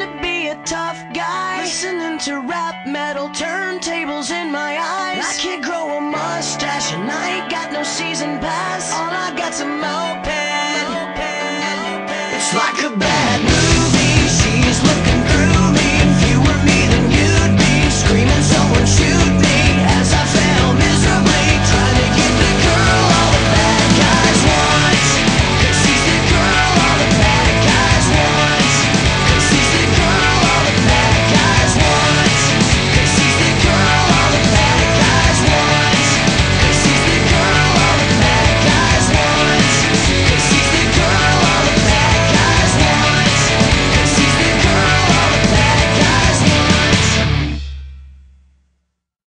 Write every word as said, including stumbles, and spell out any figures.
to be a tough guy, listening to rap metal, turntables in my eyes. I can't grow a mustache and I ain't got no season pass. All I got's a moped. It's like a bad news.